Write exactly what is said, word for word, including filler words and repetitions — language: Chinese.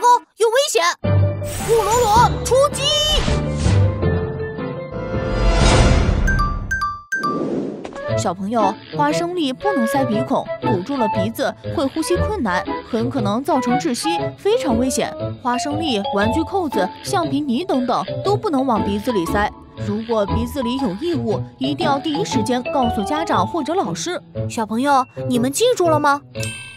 哥，有危险！库罗罗出击！ 小朋友，花生粒不能塞鼻孔，堵住了鼻子会呼吸困难，很可能造成窒息，非常危险。花生粒、玩具扣子、橡皮泥等等都不能往鼻子里塞。如果鼻子里有异物，一定要第一时间告诉家长或者老师。 小朋友，你们记住了吗？